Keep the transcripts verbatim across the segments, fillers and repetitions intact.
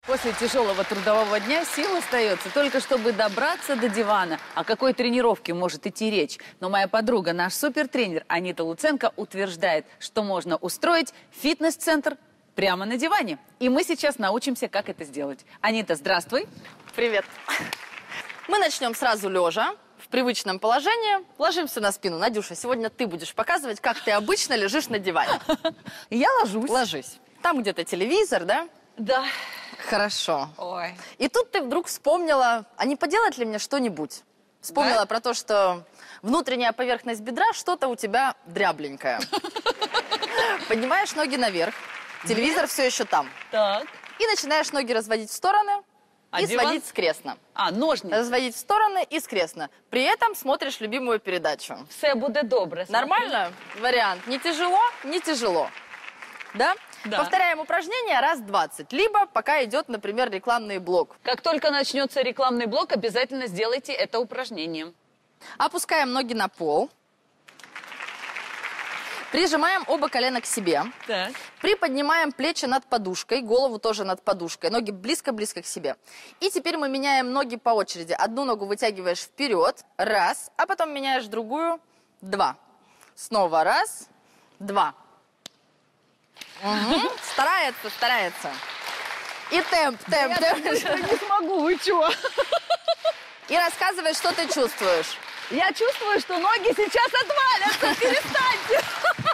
После тяжелого трудового дня сил остается только чтобы добраться до дивана. О какой тренировке может идти речь? Но моя подруга, наш супертренер Анита Луценко, утверждает, что можно устроить фитнес-центр прямо на диване. И мы сейчас научимся, как это сделать. Анита, здравствуй. Привет. Мы начнем сразу лежа, в привычном положении. Ложимся на спину. Надюша, сегодня ты будешь показывать, как ты обычно лежишь на диване. Я ложусь. Ложись. Там где-то телевизор, да? Да. Хорошо. Ой. И тут ты вдруг вспомнила, а не поделать ли мне что-нибудь? Вспомнила Да? про то, что внутренняя поверхность бедра что-то у тебя дрябленькое. Поднимаешь ноги наверх, телевизор все еще там. Так. И начинаешь ноги разводить в стороны А и диван? сводить скрестно. А, ножницы. Разводить в стороны и скрестно. При этом смотришь любимую передачу. Все будет добре. Нормально? Вариант. Не тяжело? Не тяжело. Да? Да. Повторяем упражнение раз двадцать. Либо пока идет, например, рекламный блок. Как только начнется рекламный блок, обязательно сделайте это упражнение. Опускаем ноги на пол. Прижимаем оба колена к себе. Так. Приподнимаем плечи над подушкой, голову тоже над подушкой. Ноги близко-близко к себе. И теперь мы меняем ноги по очереди. Одну ногу вытягиваешь вперед. Раз. А потом меняешь другую. Два. Снова раз. Два. Угу. Старается, старается. И темп, темп, темп. Я не смогу, вы чего? И рассказывай, что ты чувствуешь. Я чувствую, что ноги сейчас отвалятся. Перестаньте.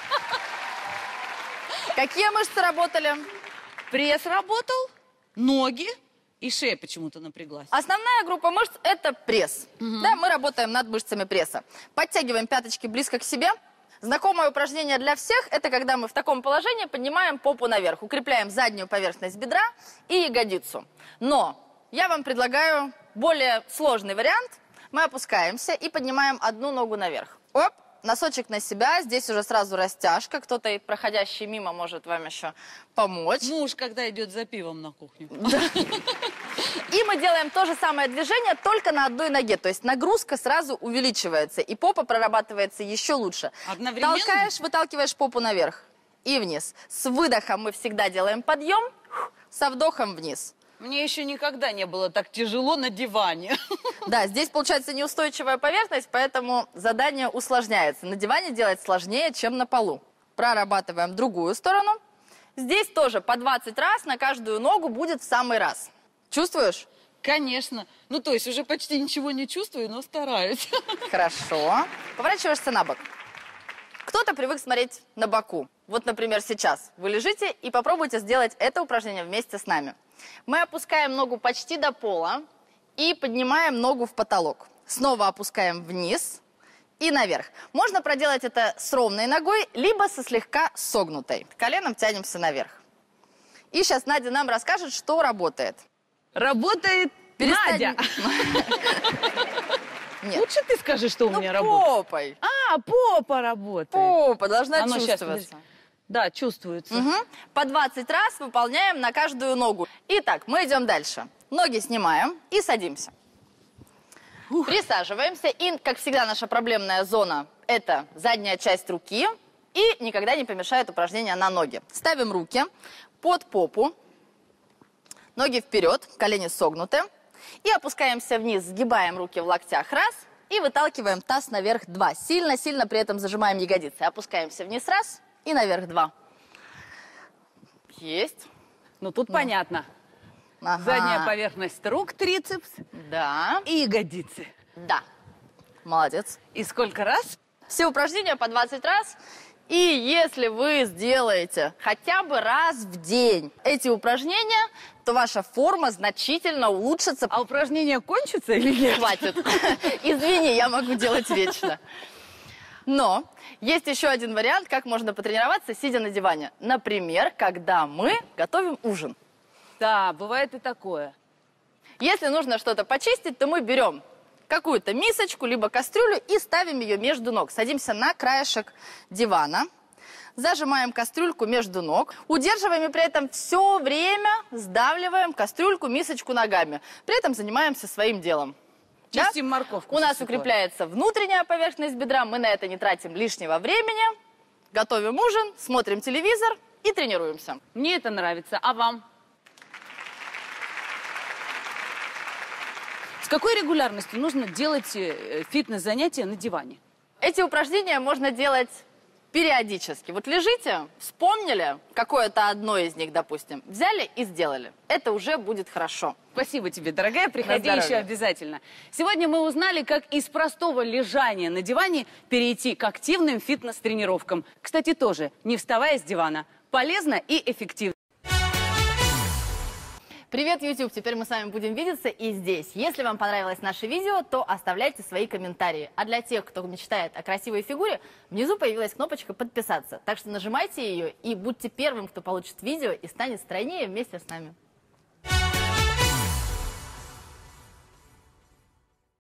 Какие мышцы работали? Пресс работал, ноги и шея почему-то напряглась. Основная группа мышц – это пресс. Угу. Да, мы работаем над мышцами пресса. Подтягиваем пяточки близко к себе. Знакомое упражнение для всех – это когда мы в таком положении поднимаем попу наверх, укрепляем заднюю поверхность бедра и ягодицу. Но я вам предлагаю более сложный вариант. Мы опускаемся и поднимаем одну ногу наверх. Оп, носочек на себя, здесь уже сразу растяжка. Кто-то, проходящий мимо, может вам еще помочь. Муж, когда идет за пивом на кухню. И мы делаем то же самое движение, только на одной ноге. То есть нагрузка сразу увеличивается, и попа прорабатывается еще лучше. Одновременно? Толкаешь, выталкиваешь попу наверх и вниз. С выдохом мы всегда делаем подъем, со вдохом вниз. Мне еще никогда не было так тяжело на диване. Да, здесь получается неустойчивая поверхность, поэтому задание усложняется. На диване делать сложнее, чем на полу. Прорабатываем другую сторону. Здесь тоже по двадцать раз на каждую ногу будет в самый раз. Чувствуешь? Конечно. Ну, то есть уже почти ничего не чувствую, но стараюсь. Хорошо. Поворачиваешься на бок. Кто-то привык смотреть на боку. Вот, например, сейчас вы лежите и попробуйте сделать это упражнение вместе с нами. Мы опускаем ногу почти до пола и поднимаем ногу в потолок. Снова опускаем вниз и наверх. Можно проделать это с ровной ногой, либо со слегка согнутой. Коленом тянемся наверх. И сейчас Надя нам расскажет, что работает. Работает Перестань. Надя. Нет. Лучше ты скажи, что у Ну, меня работает. попой. А, попа работает. Попа должна Оно щас, чувствоваться. подожди. Да, чувствуется. Угу. По двадцать раз выполняем на каждую ногу. Итак, мы идем дальше. Ноги снимаем и садимся. Ух. Присаживаемся. И, как всегда, наша проблемная зона – это задняя часть руки. И никогда не помешает упражнение на ноги. Ставим руки под попу. Ноги вперед, колени согнуты. И опускаемся вниз, сгибаем руки в локтях. Раз. И выталкиваем таз наверх. Два. Сильно-сильно при этом зажимаем ягодицы. Опускаемся вниз. Раз. И наверх. Два. Есть. Ну, тут Ну. понятно. Ага. Задняя поверхность рук, трицепс Да. и ягодицы. Да. Молодец. И сколько раз? Все упражнения по двадцать раз. И если вы сделаете хотя бы раз в день эти упражнения, то ваша форма значительно улучшится. А упражнения кончатся или нет? Хватит. Извини, я могу делать вечно. Но есть еще один вариант, как можно потренироваться, сидя на диване. Например, когда мы готовим ужин. Да, бывает и такое. Если нужно что-то почистить, то мы берем какую-то мисочку, либо кастрюлю и ставим ее между ног. Садимся на краешек дивана, зажимаем кастрюльку между ног, удерживаем и при этом все время сдавливаем кастрюльку, мисочку ногами. При этом занимаемся своим делом. Чистим Да? морковку. У нас укрепляется внутренняя поверхность бедра, мы на это не тратим лишнего времени. Готовим ужин, смотрим телевизор и тренируемся. Мне это нравится, а вам? С какой регулярностью нужно делать э, фитнес-занятия на диване? Эти упражнения можно делать периодически. Вот лежите, вспомнили какое-то одно из них, допустим, взяли и сделали. Это уже будет хорошо. Спасибо тебе, дорогая. Приходи еще обязательно. Сегодня мы узнали, как из простого лежания на диване перейти к активным фитнес-тренировкам. Кстати, тоже не вставая с дивана. Полезно и эффективно. Привет, YouTube! Теперь мы с вами будем видеться и здесь. Если вам понравилось наше видео, то оставляйте свои комментарии. А для тех, кто мечтает о красивой фигуре, внизу появилась кнопочка «Подписаться». Так что нажимайте ее и будьте первым, кто получит видео и станет стройнее вместе с нами.